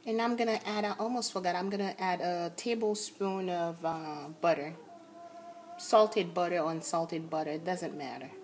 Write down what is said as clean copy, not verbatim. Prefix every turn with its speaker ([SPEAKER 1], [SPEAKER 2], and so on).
[SPEAKER 1] And I'm gonna add, I almost forgot, I'm gonna add a tablespoon of butter. Salted butter or unsalted butter, it doesn't matter.